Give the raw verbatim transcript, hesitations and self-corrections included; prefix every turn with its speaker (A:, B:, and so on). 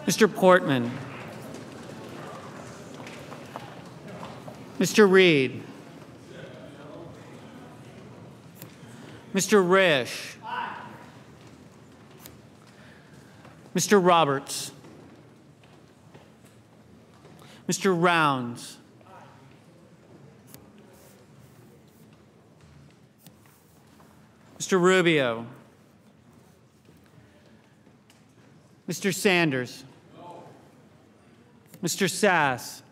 A: Mister Portman. Mister Reed. Mister Risch. Mister Roberts. Mister Rounds. Mister Rubio. Mister Sanders. Mister Sass.